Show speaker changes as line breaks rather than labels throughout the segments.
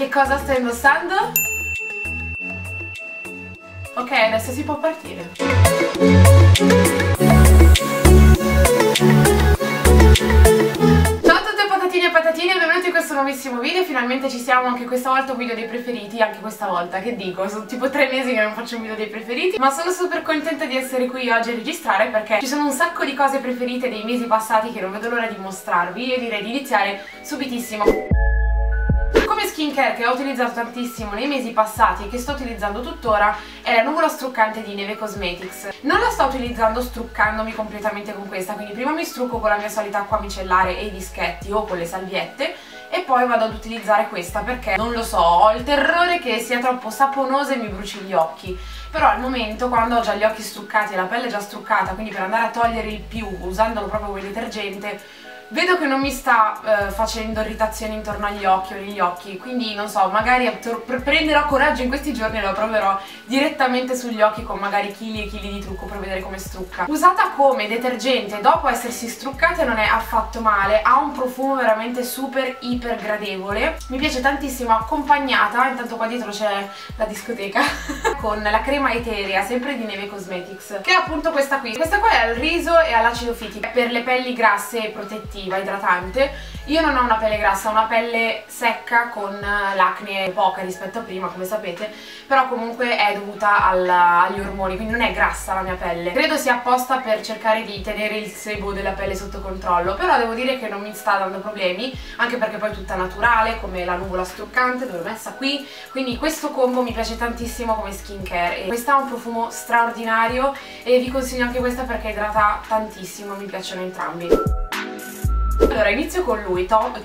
che cosa sto indossando? Ok, adesso si può partire. Patatini, benvenuti in questo nuovissimo video. Finalmente ci siamo, anche questa volta un video dei preferiti. Anche questa volta, che dico, sono tipo 3 mesi che non faccio un video dei preferiti, ma sono super contenta di essere qui oggi a registrare perché ci sono un sacco di cose preferite dei mesi passati che non vedo l'ora di mostrarvi e direi di iniziare subitissimo. Come skincare che ho utilizzato tantissimo nei mesi passati e che sto utilizzando tuttora è la nuvola struccante di Neve Cosmetics. Non la sto utilizzando struccandomi completamente con questa, quindi prima mi strucco con la mia solita acqua micellare e i dischetti o con le salviette e poi vado ad utilizzare questa perché, non lo so, ho il terrore che sia troppo saponosa e mi bruci gli occhi. Però al momento, quando ho già gli occhi struccati e la pelle già struccata, quindi per andare a togliere il più usandolo proprio come detergente, vedo che non mi sta facendo irritazioni intorno agli occhi o negli occhi, quindi non so, magari prenderò coraggio in questi giorni e lo proverò direttamente sugli occhi con magari chili e chili di trucco per vedere come strucca. Usata come detergente dopo essersi struccata non è affatto male, ha un profumo veramente super iper gradevole, mi piace tantissimo accompagnata, intanto qua dietro c'è la discoteca, con la crema eterea, sempre di Neve Cosmetics, che è appunto questa qui. Questa qua è al riso e all'acido fitico, per le pelli grasse e protettive, idratante. Io non ho una pelle grassa, ho una pelle secca con l'acne poca rispetto a prima, come sapete, però comunque è dovuta agli ormoni, quindi non è grassa la mia pelle. Credo sia apposta per cercare di tenere il sebo della pelle sotto controllo, però devo dire che non mi sta dando problemi, anche perché poi è tutta naturale, come la nuvola struccante, dove l'ho messa qui, quindi questo combo mi piace tantissimo come skincare. E questa ha un profumo straordinario e vi consiglio anche questa perché idrata tantissimo, mi piacciono entrambi. Allora inizio con lui, top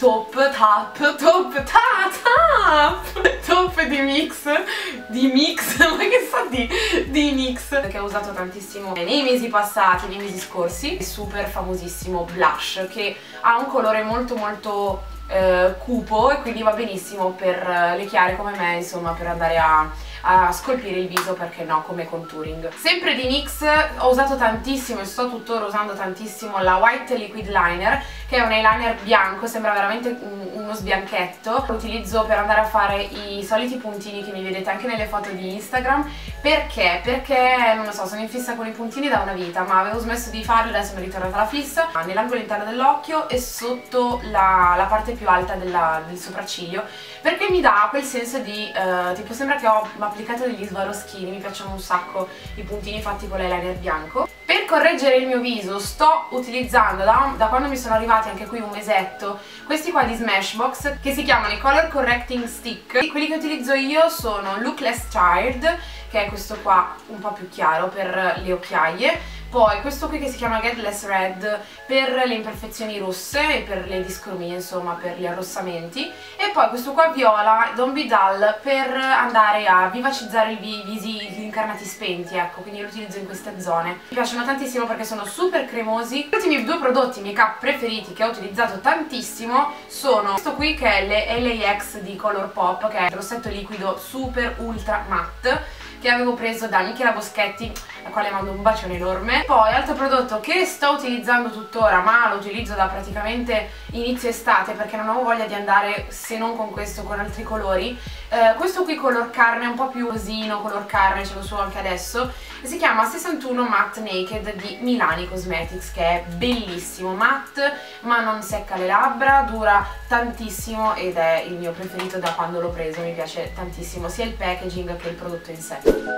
di mix, ma che sa di NYX, che ho usato tantissimo nei mesi passati, nei mesi scorsi. È super famosissimo blush che ha un colore molto molto cupo e quindi va benissimo per le chiare come me, insomma, per andare a scolpire il viso, perché no, come contouring. Sempre di NYX ho usato tantissimo e sto tuttora usando tantissimo la White Liquid Liner, che è un eyeliner bianco, sembra veramente uno sbianchetto. Lo utilizzo per andare a fare i soliti puntini che mi vedete anche nelle foto di Instagram. Perché? Perché, non lo so, sono in fissa con i puntini da una vita, ma avevo smesso di farli, adesso mi è ritornata la fissa, nell'angolo interno dell'occhio e sotto la parte più alta del sopracciglio, perché mi dà quel senso di, tipo sembra che ho applicato degli svaroschini, mi piacciono un sacco i puntini fatti con l'eyeliner bianco. Per correggere il mio viso sto utilizzando da quando mi sono arrivati anche qui un mesetto questi qua di Smashbox che si chiamano i Color Correcting Stick. Quelli che utilizzo io sono Lookless Child, che è questo qua un po' più chiaro per le occhiaie, poi questo qui che si chiama Get Less Red per le imperfezioni rosse e per le discromie, insomma per gli arrossamenti, e poi questo qua viola Don't Be Dull per andare a vivacizzare i visi, gli incarnati spenti, ecco, quindi lo utilizzo in queste zone. Mi piacciono tantissimo perché sono super cremosi. Gli ultimi due prodotti make up preferiti che ho utilizzato tantissimo sono questo qui, che è le LAX di Colourpop, che è il rossetto liquido super ultra matte, che avevo preso da Michela Boschetti, alla quale mando un bacione enorme. Poi altro prodotto che sto utilizzando tuttora, ma lo utilizzo da praticamente inizio estate perché non ho voglia di andare se non con questo, con altri colori, questo qui color carne, un po' più rosino, color carne, ce lo so anche adesso, e si chiama 61 Matte Naked di Milani Cosmetics, che è bellissimo, matte ma non secca le labbra, dura tantissimo ed è il mio preferito da quando l'ho preso, mi piace tantissimo sia il packaging che il prodotto in sé.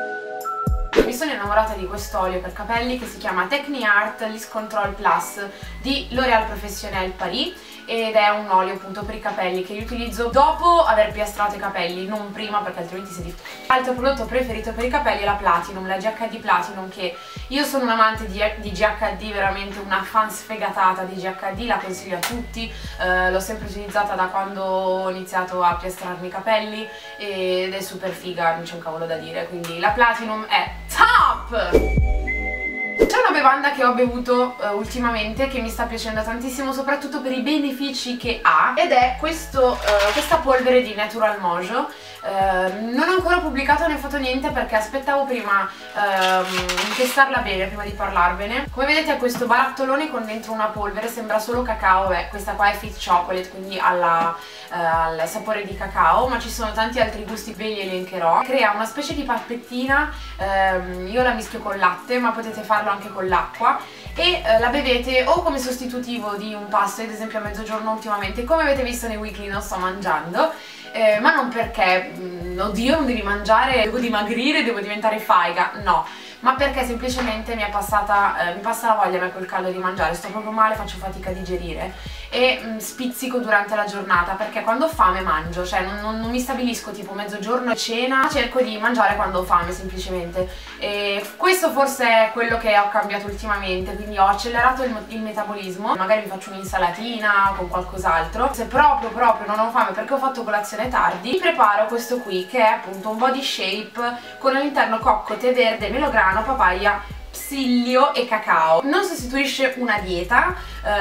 Mi sono innamorata di quest'olio per capelli che si chiama Techniart Liss Control Plus di L'Oréal Professionnel Paris, ed è un olio appunto per i capelli che io utilizzo dopo aver piastrato i capelli, non prima perché altrimenti si diffonde. L'altro prodotto preferito per i capelli è la Platinum, la GHD Platinum, che io sono un amante di GHD, veramente una fan sfegatata di GHD, la consiglio a tutti, l'ho sempre utilizzata da quando ho iniziato a piastrarmi i capelli ed è super figa, non c'è un cavolo da dire, quindi la Platinum è top! C'è una bevanda che ho bevuto ultimamente, che mi sta piacendo tantissimo soprattutto per i benefici che ha, ed è questa polvere di Natural Mojo. Non ho ancora pubblicato né fatto niente perché aspettavo prima di testarla bene prima di parlarvene. Come vedete è questo barattolone con dentro una polvere, sembra solo cacao. Beh, questa qua è Fit Chocolate, quindi al sapore di cacao, ma ci sono tanti altri gusti, ve li elencherò. Crea una specie di pappettina, io la mischio con latte, ma potete farlo anche con l'acqua, e la bevete o come sostitutivo di un pasto, ad esempio a mezzogiorno ultimamente, come avete visto nei weekly non sto mangiando, ma non perché, oddio non devi mangiare, devo dimagrire, devo diventare faiga, no, ma perché semplicemente mi passa la voglia a me col caldo di mangiare, sto proprio male, faccio fatica a digerire e spizzico durante la giornata, perché quando ho fame mangio, cioè non mi stabilisco tipo mezzogiorno e cena, cerco di mangiare quando ho fame semplicemente, e questo forse è quello che ho cambiato ultimamente, quindi ho accelerato il metabolismo, magari mi faccio un'insalatina con qualcos'altro. Se proprio non ho fame perché ho fatto colazione tardi, mi preparo questo qui che è appunto un body shape con all'interno cocco, tè verde, melograno, papaya, psilio e cacao. Non sostituisce una dieta,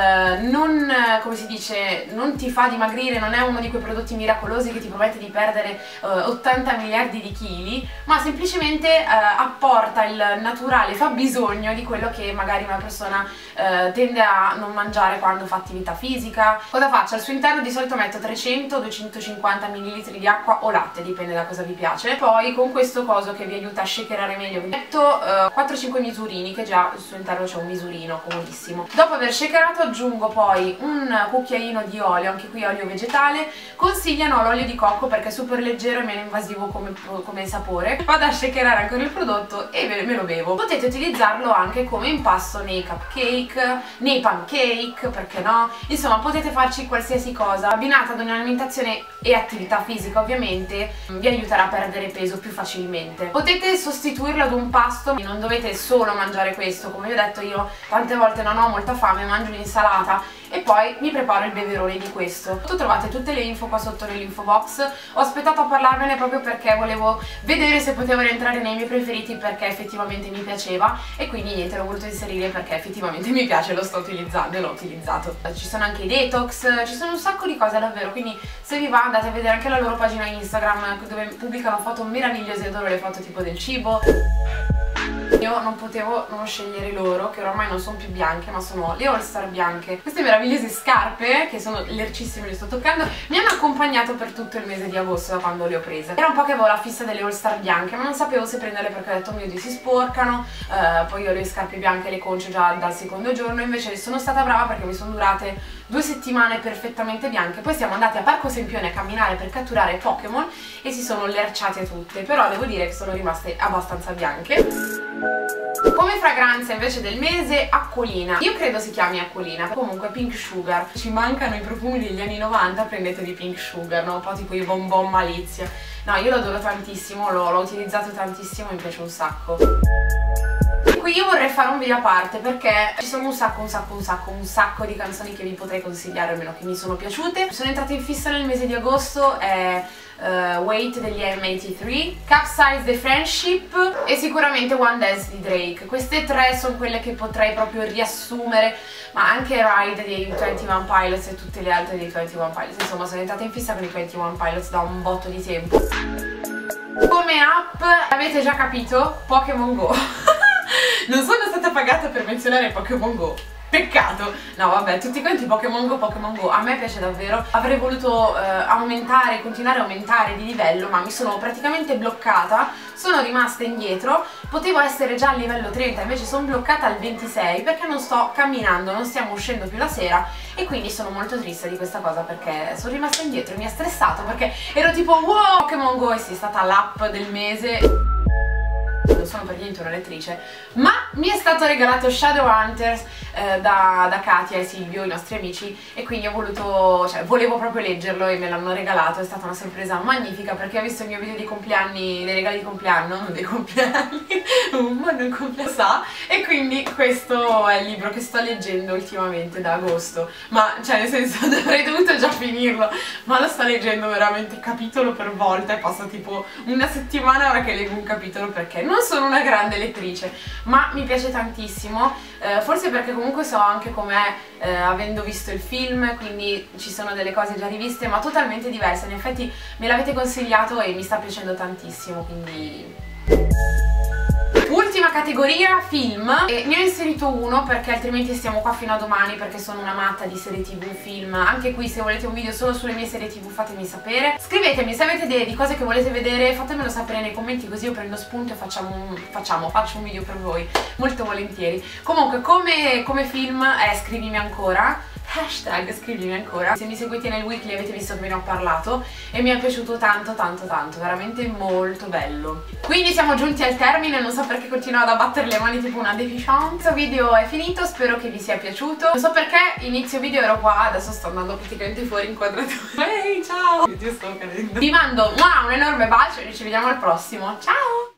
come si dice, non ti fa dimagrire, non è uno di quei prodotti miracolosi che ti promette di perdere 80 miliardi di chili, ma semplicemente apporta il naturale fabbisogno di quello che magari una persona tende a non mangiare quando fa attività fisica. Cosa faccio? Al suo interno di solito metto 300-250 ml di acqua o latte, dipende da cosa vi piace. Poi con questo coso che vi aiuta a shakerare meglio metto 4-5 misurini, che già al suo interno c'è un misurino comodissimo. Dopo aver shakerato aggiungo poi un cucchiaino di olio, anche qui olio vegetale. Consigliano l'olio di cocco perché è super leggero e meno invasivo come sapore. Vado a shakerare ancora il prodotto e me lo bevo. Potete utilizzarlo anche come impasto nei cupcake, nei pancake, perché no? Insomma, potete farci qualsiasi cosa. Abbinata ad un'alimentazione e attività fisica ovviamente vi aiuterà a perdere peso più facilmente. Potete sostituirlo ad un pasto, non dovete solo mangiare questo. Come vi ho detto, io tante volte non ho molta fame, mangio un'insalata e poi mi preparo il beverone di questo. Trovate tutte le info qua sotto nell'info box. Ho aspettato a parlarvene proprio perché volevo vedere se potevo rientrare nei miei preferiti, perché effettivamente mi piaceva, e quindi niente, l'ho voluto inserire perché effettivamente mi piace, lo sto utilizzando e l'ho utilizzato. Ci sono anche i detox, ci sono un sacco di cose davvero, quindi se vi va andate a vedere anche la loro pagina Instagram dove pubblicano foto meravigliose, adoro le foto tipo del cibo. Io non potevo non scegliere loro, che ormai non sono più bianche ma sono le All Star bianche. Queste meravigliose scarpe, che sono lercissime, le sto toccando, mi hanno accompagnato per tutto il mese di agosto da quando le ho prese. Era un po' che avevo la fissa delle All Star bianche, ma non sapevo se prenderle perché ho detto, oh mio Dio, si sporcano. Poi io le scarpe bianche le concio già dal secondo giorno, invece sono stata brava perché mi sono durate 2 settimane perfettamente bianche. Poi siamo andati a Parco Sempione a camminare per catturare Pokémon e si sono lerciate tutte, però devo dire che sono rimaste abbastanza bianche. Come fragranza invece del mese, Acquolina. Io credo si chiami Acquolina, comunque Pink Sugar. Ci mancano i profumi degli anni 90, prendetevi Pink Sugar, no? Un po' tipo i bonbon Malizia. No, io lo adoro tantissimo, l'ho utilizzato tantissimo, mi piace un sacco. Qui io vorrei fare un video a parte perché ci sono un sacco di canzoni che vi potrei consigliare, almeno che mi sono piaciute. Sono entrata in fissa nel mese di agosto, è Wait degli M83, Capsize The Friendship e sicuramente One Dance di Drake. Queste tre sono quelle che potrei proprio riassumere, ma anche Ride dei 21 Pilots e tutte le altre dei 21 Pilots. Insomma, sono entrata in fissa con i 21 Pilots da un botto di tempo. Come app, avete già capito, Pokémon Go. Non sono stata pagata per menzionare Pokémon Go. Peccato! No vabbè, tutti quanti Pokémon Go, a me piace davvero. Avrei voluto continuare a aumentare di livello, ma mi sono praticamente bloccata, sono rimasta indietro, potevo essere già a livello 30, invece sono bloccata al 26 perché non sto camminando, non stiamo uscendo più la sera e quindi sono molto triste di questa cosa perché sono rimasta indietro e mi ha stressato perché ero tipo wow, Pokémon Go, e sì, è stata l'app del mese. Non sono per niente una lettrice, ma mi è stato regalato Shadowhunters da Katia e Silvio, i nostri amici, e quindi ho voluto, volevo proprio leggerlo e me l'hanno regalato. È stata una sorpresa magnifica perché ho visto il mio video dei compleanni, dei regali di compleanno, non dei compleanni, ma non compleanno, sa, e quindi questo è il libro che sto leggendo ultimamente da agosto, ma nel senso avrei dovuto già finirlo, ma lo sto leggendo veramente capitolo per volta e passa tipo una settimana ora che leggo un capitolo perché non sono una grande lettrice, ma mi piace tantissimo, forse perché comunque so anche com'è avendo visto il film, quindi ci sono delle cose già riviste ma totalmente diverse. In effetti me l'avete consigliato e mi sta piacendo tantissimo, quindi... Ultima categoria, film, e ne ho inserito uno perché altrimenti stiamo qua fino a domani, perché sono una matta di serie tv, film. Anche qui, se volete un video solo sulle mie serie tv, fatemi sapere. Scrivetemi se avete idee di cose che volete vedere, fatemelo sapere nei commenti, così io prendo spunto e faccio un video per voi, molto volentieri. Comunque, come film scrivimi ancora, hashtag scrivimi ancora. Se mi seguite nel weekly avete visto che ve ne ho parlato e mi è piaciuto tanto, veramente molto bello. Quindi siamo giunti al termine, non so perché continuo ad abbattere le mani tipo una deficiente. Questo video è finito, spero che vi sia piaciuto. Non so perché inizio video ero qua, adesso sto andando praticamente fuori inquadratura. Ehi, ciao! Io sto cadendo. Vi mando un enorme bacio e ci vediamo al prossimo. Ciao!